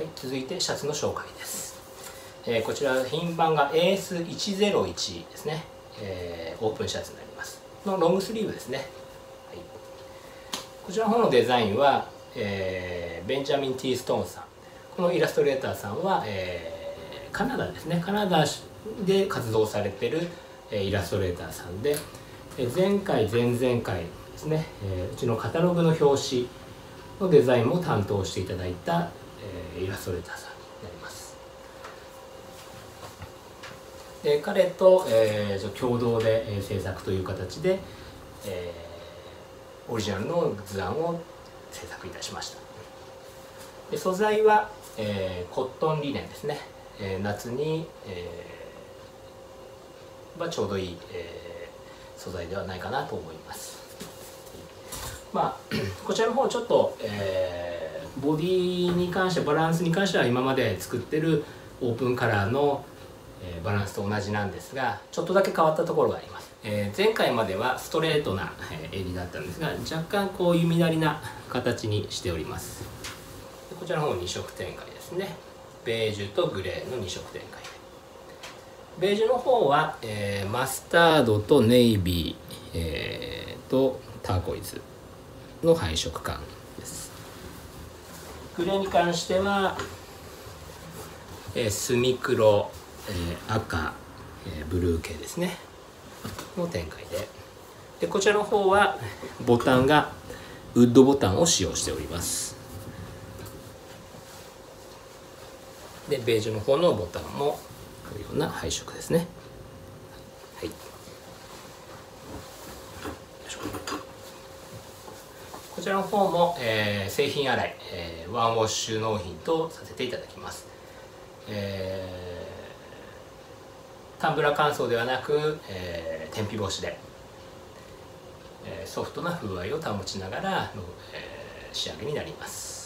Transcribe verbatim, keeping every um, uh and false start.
はい、続いてシャツの紹介です。えー、こちら品番が エーエスいちゼロいち ですね、えー、オープンシャツになりますのロングスリーブですね。はい、こちらの方のデザインは、えー、ベンジャミン・ティー・ストーンさん、このイラストレーターさんは、えー、カナダですね、カナダで活動されてる、えー、イラストレーターさんで、えー、前回前々回ですね、えー、うちのカタログの表紙のデザインも担当していただいた、えー、イラストレーターさんになります。で彼と、えー、共同で、えー、制作という形で、えー、オリジナルの図案を制作いたしました。で素材は、えー、コットンリネンですね。えー、夏に、えー、はちょうどいい、えー、素材ではないかなと思います。まあ、こちらの方ちょっと、えー、ボディに関してバランスに関しては今まで作ってるオープンカラーの、えー、バランスと同じなんですが、ちょっとだけ変わったところがあります。えー、前回まではストレートな、えー、襟だったんですが、若干こう弓なりな形にしております。でこちらの方に色展開ですね。ベージュとグレーのに色展開。ベージュの方は、えー、マスタードとネイビー、えー、とターコイズの配色感です。グレーに関しては、えー、墨黒、えー、赤、えー、ブルー系ですねの展開で、でこちらの方はボタンがウッドボタンを使用しております。でベージュの方のボタンもこういうような配色ですね。はい、こちらの方も、えー、製品洗い、えー、ワンウォッシュ納品とさせていただきます。えー、タンブラー乾燥ではなく、えー、天日干しで、えー、ソフトな風合いを保ちながらの、えー、仕上げになります。